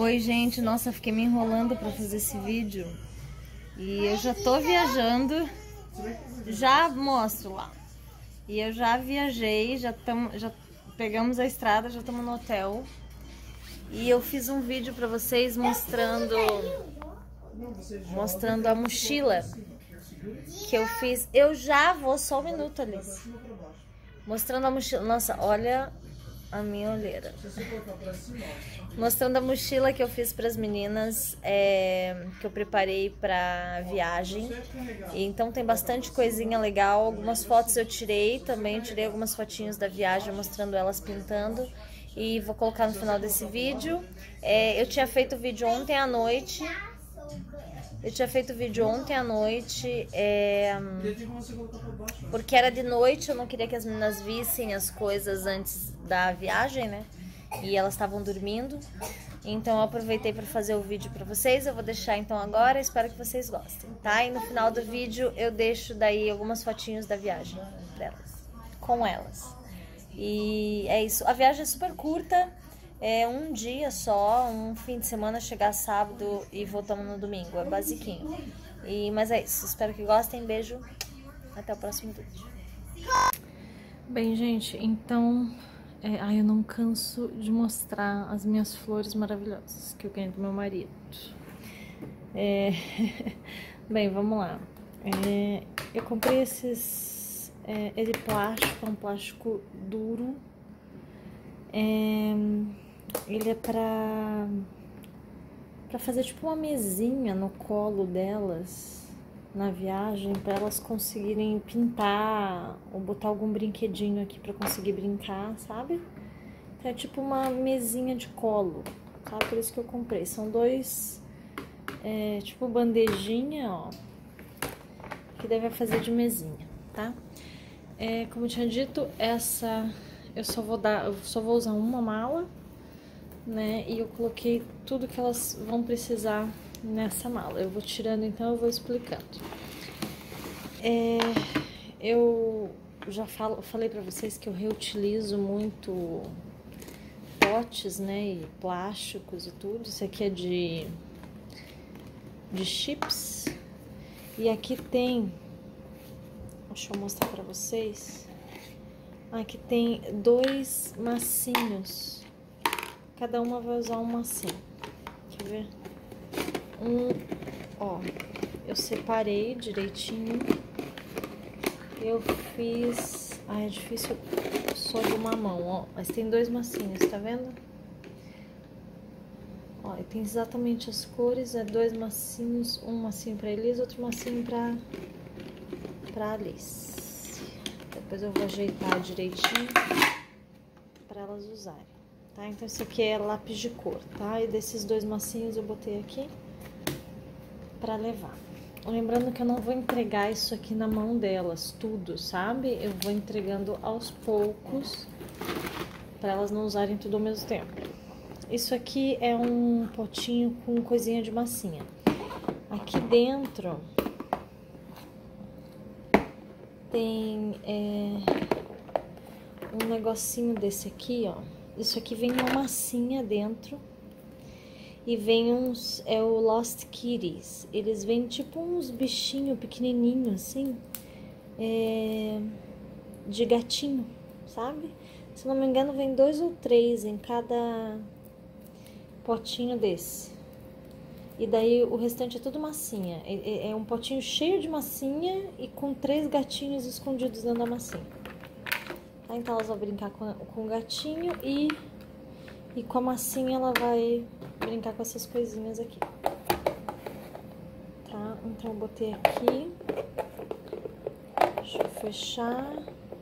Oi, gente, nossa, fiquei me enrolando pra fazer esse vídeo. E eu já tô viajando. Já mostro lá. E eu já viajei, já pegamos a estrada, já estamos no hotel. E eu fiz um vídeo pra vocês mostrando a mochila que eu fiz. Eu já vou, só um minuto, Alice. Mostrando a mochila. Nossa, olha a minha olheira. Mostrando a mochila que eu fiz para as meninas, que eu preparei para viagem. E então tem bastante coisinha legal. Algumas fotos eu tirei também. Tirei algumas fotinhos da viagem mostrando elas pintando. E vou colocar no final desse vídeo. Eu tinha feito o vídeo ontem à noite. Porque era de noite, eu não queria que as meninas vissem as coisas antes da viagem, né? E elas estavam dormindo. Então eu aproveitei para fazer o vídeo para vocês. Eu vou deixar então agora, espero que vocês gostem, tá? E no final do vídeo eu deixo daí algumas fotinhos da viagem delas, com elas. E é isso, a viagem é super curta. É um dia só, um fim de semana, chegar sábado e voltamos no domingo. É basiquinho. Mas é isso. Espero que gostem. Beijo. Até o próximo vídeo. Bem, gente, então... eu não canso de mostrar as minhas flores maravilhosas que eu ganhei do meu marido. Bem, vamos lá. Eu comprei esses... de plástico, é um plástico duro. Ele é pra fazer tipo uma mesinha no colo delas na viagem, pra elas conseguirem pintar ou botar algum brinquedinho aqui pra conseguir brincar, sabe? Então é tipo uma mesinha de colo, sabe? Por isso que eu comprei. São dois, tipo bandejinha, ó, que deve fazer de mesinha, tá? Como eu tinha dito, essa... eu só vou usar uma mala, né? E eu coloquei tudo que elas vão precisar nessa mala. Eu vou tirando, então eu vou explicando. Eu já falei pra vocês que eu reutilizo muito potes, né? E plásticos e tudo. Isso aqui é de chips. E aqui tem... deixa eu mostrar pra vocês. Aqui tem 2 massinhos. Cada uma vai usar um massinho. Quer ver? Ó, eu separei direitinho. Eu fiz... é difícil só de uma mão, ó. Mas tem 2 massinhos, tá vendo? Ó, e tem exatamente as cores. 2 massinhos. Um massinho pra Elisa, outro massinho pra Alice. Depois eu vou ajeitar direitinho para elas usarem, tá? Então esse aqui é lápis de cor, tá? E desses 2 massinhos eu botei aqui para levar. Lembrando que eu não vou entregar isso aqui na mão delas, tudo, sabe? Eu vou entregando aos poucos para elas não usarem tudo ao mesmo tempo. Isso aqui é um potinho com coisinha de massinha. Aqui dentro... tem um negocinho desse aqui, ó. Isso aqui vem uma massinha dentro. E vem uns... o Lost Kitties. Eles vêm tipo uns bichinhos pequenininhos, assim. De gatinho, sabe? Se não me engano, vem 2 ou 3 em cada potinho desse. E daí o restante é tudo massinha. É um potinho cheio de massinha e com 3 gatinhos escondidos dentro da massinha. Tá? Então elas vão brincar com o gatinho e com a massinha ela vai brincar com essas coisinhas aqui. Tá? Então eu botei aqui. Deixa eu fechar.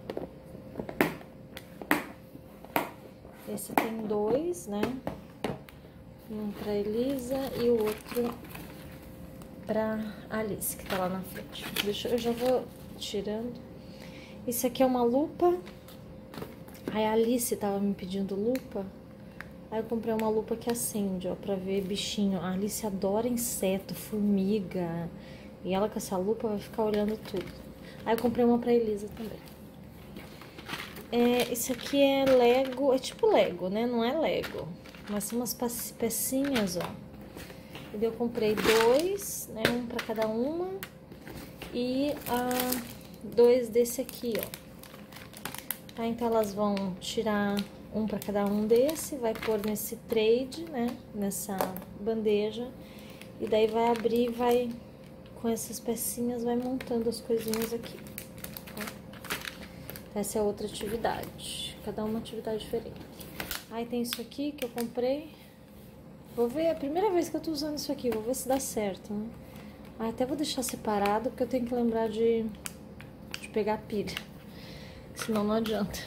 Esse tem 2, né? Um pra Elisa e o outro pra Alice, que tá lá na frente. Eu já vou tirando. Isso aqui é uma lupa. Aí a Alice tava me pedindo lupa. Aí eu comprei uma lupa que acende, ó, pra ver bichinho. A Alice adora inseto, formiga. E ela com essa lupa vai ficar olhando tudo. Aí eu comprei uma pra Elisa também. Esse aqui é Lego, é tipo Lego, né? Não é Lego. Mas são umas pecinhas, ó. E eu comprei 2, né? Um pra cada uma. E 2 desse aqui, ó. Tá, então elas vão tirar um pra cada um desse, vai pôr nesse trade, né? Nessa bandeja. E daí vai abrir, vai com essas pecinhas, vai montando as coisinhas aqui. Tá? Essa é outra atividade. Cada uma atividade diferente. Aí tem isso aqui que eu comprei. Vou ver, é a primeira vez que eu tô usando isso aqui, vou ver se dá certo, né? Até vou deixar separado, porque eu tenho que lembrar de pegar a pilha. Senão não adianta.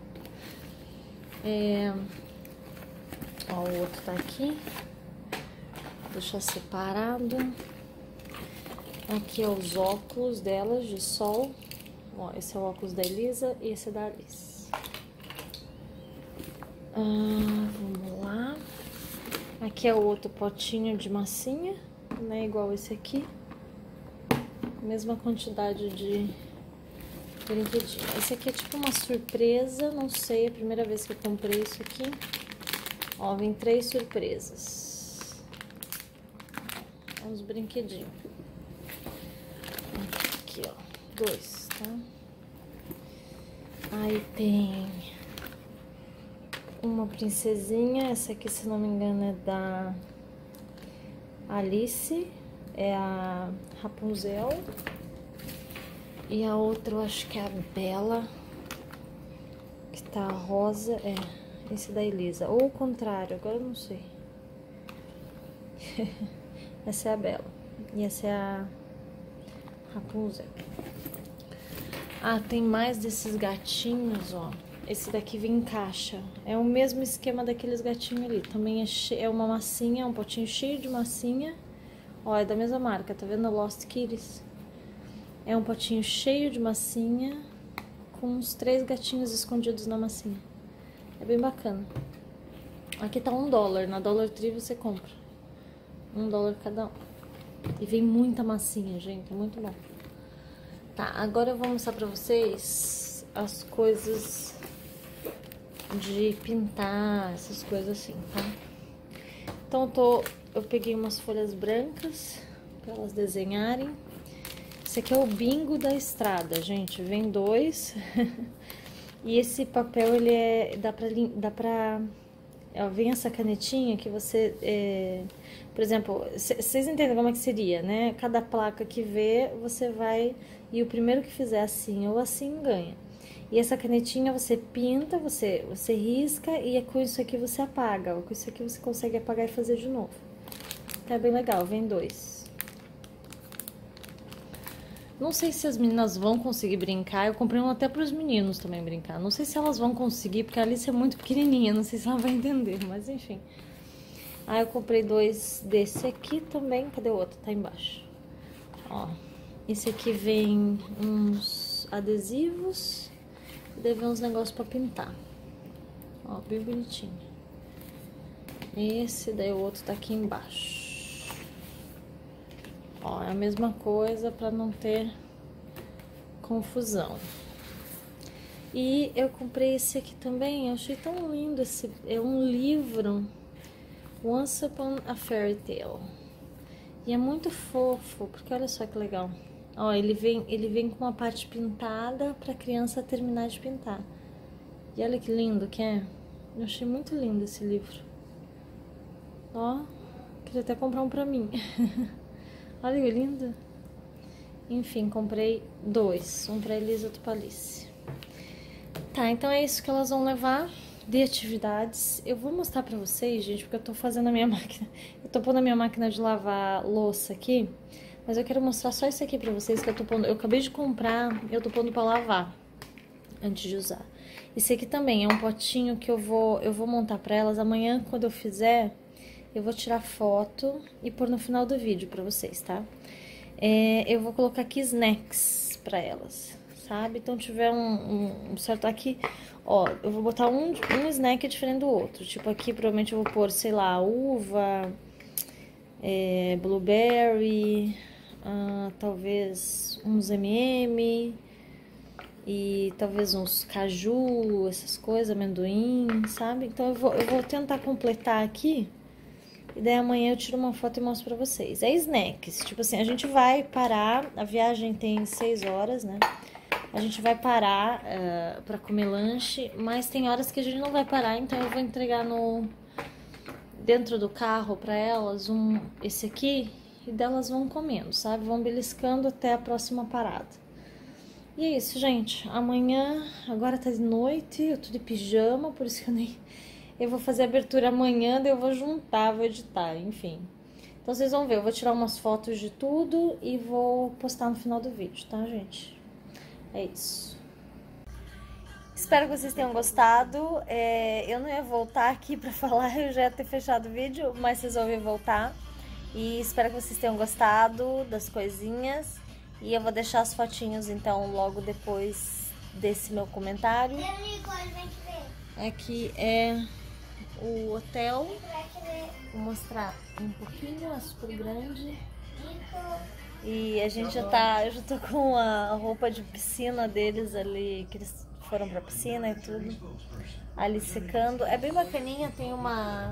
Ó, o outro tá aqui. Vou deixar separado. Aqui é os óculos delas de sol. Ó, esse é o óculos da Elisa e esse é da Alice. Vamos lá. Aqui é o outro potinho de massinha, né? Igual esse aqui. Mesma quantidade de brinquedinho. Esse aqui é tipo uma surpresa, não sei, é a primeira vez que eu comprei isso aqui. Ó, vem 3 surpresas. Uns brinquedinhos. Aqui, ó, 2, tá? Aí tem uma princesinha, essa aqui, se não me engano, é da Alice, é a Rapunzel. E a outra eu acho que é a Bela, que tá rosa, esse da Elisa. Ou o contrário, agora eu não sei. Essa é a Bela e essa é a Rapunzel. Tem mais desses gatinhos, ó. Esse daqui vem em caixa. É o mesmo esquema daqueles gatinhos ali. Também é uma massinha, um potinho cheio de massinha. Ó, é da mesma marca, tá vendo? Lost Kitties. É um potinho cheio de massinha com uns 3 gatinhos escondidos na massinha. É bem bacana. Aqui tá $1. Na Dollar Tree você compra. $1 cada um. E vem muita massinha, gente. É muito bom. Tá, agora eu vou mostrar pra vocês as coisas de pintar, essas coisas assim, tá? Então eu peguei umas folhas brancas pra elas desenharem. Esse aqui é o bingo da estrada, gente. Vem 2. E esse papel, ele dá pra ó, vem essa canetinha que você, por exemplo, vocês entendem como é que seria, né? Cada placa que vê, você vai, e o primeiro que fizer assim ou assim, ganha. E essa canetinha você pinta, você risca, e com isso aqui você apaga. Com isso aqui você consegue apagar e fazer de novo. Então é bem legal, vem 2. Não sei se as meninas vão conseguir brincar. Eu comprei um até para os meninos também brincar. Não sei se elas vão conseguir, porque a Alice é muito pequenininha. Não sei se ela vai entender, mas enfim. Aí eu comprei 2 desse aqui também. Cadê o outro? Tá embaixo. Ó, esse aqui vem uns adesivos. Deve uns negócios para pintar. Ó, bem bonitinho. Esse, daí o outro tá aqui embaixo. Ó, é a mesma coisa para não ter confusão. E eu comprei esse aqui também, eu achei tão lindo esse, é um livro, Once Upon a Fairy Tale. E é muito fofo, porque olha só que legal. Ó, ele vem com uma parte pintada para a criança terminar de pintar. E olha que lindo que é. Eu achei muito lindo esse livro. Ó, queria até comprar um para mim. Olha que lindo. Enfim, comprei 2. Um pra Elisa e outro pra Alice. Tá, então é isso que elas vão levar de atividades. Eu vou mostrar pra vocês, gente, porque eu tô fazendo a minha máquina. Eu tô pondo a minha máquina de lavar louça aqui. Mas eu quero mostrar só isso aqui pra vocês que eu tô pondo. Eu acabei de comprar, eu tô pondo pra lavar antes de usar. Esse aqui também é um potinho que eu vou montar pra elas. Amanhã, quando eu fizer, eu vou tirar foto e pôr no final do vídeo pra vocês, tá? Eu vou colocar aqui snacks pra elas, sabe? Então, tiver um certo aqui, ó, eu vou botar um snack diferente do outro. Tipo, aqui provavelmente eu vou pôr, sei lá, uva, blueberry, talvez uns M&M. e talvez uns caju, essas coisas, amendoim, sabe? Então eu vou tentar completar aqui. E daí amanhã eu tiro uma foto e mostro pra vocês. É snacks, tipo assim, a gente vai parar, a viagem tem 6 horas, né? A gente vai parar pra comer lanche, mas tem horas que a gente não vai parar, então eu vou entregar dentro do carro pra elas esse aqui, e delas vão comendo, sabe? Vão beliscando até a próxima parada. E é isso, gente. Amanhã, agora tá de noite, eu tô de pijama, por isso que eu vou fazer a abertura amanhã, daí eu vou juntar, vou editar, enfim. Então vocês vão ver, eu vou tirar umas fotos de tudo e vou postar no final do vídeo, tá, gente? É isso. Espero que vocês tenham gostado. Eu não ia voltar aqui pra falar, eu já ia ter fechado o vídeo, mas resolvi voltar. E espero que vocês tenham gostado das coisinhas. E eu vou deixar as fotinhos, então, logo depois desse meu comentário. Aqui é o hotel, vou mostrar um pouquinho, é super grande. E a gente eu já tô com a roupa de piscina deles ali, que eles foram pra piscina e tudo, ali secando. É bem bacaninha, tem uma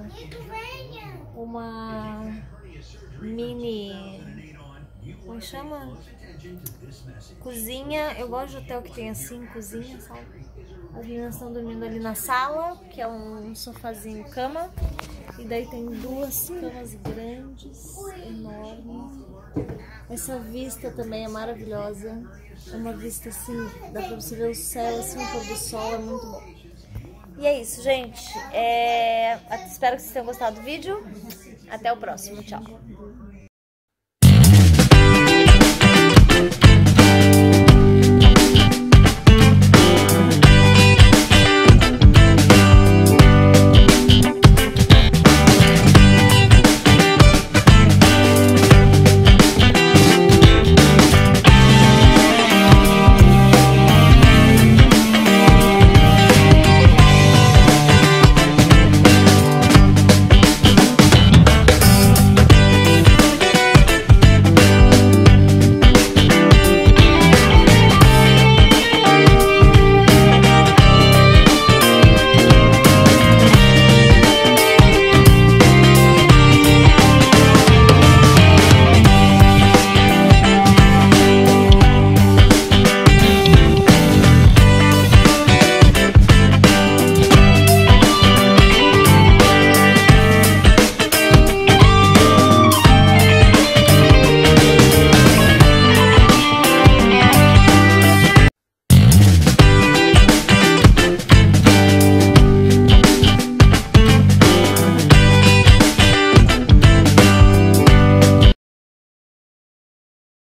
mini, como chama? Cozinha. Eu gosto de hotel que tem assim, cozinha, sabe? As meninas estão dormindo ali na sala, que é um sofazinho cama. E daí tem 2 camas grandes, enormes. Essa vista também é maravilhosa. É uma vista assim, dá pra você ver o céu assim, o pôr do sol, é muito bom. E é isso, gente. Espero que vocês tenham gostado do vídeo. Até o próximo, tchau.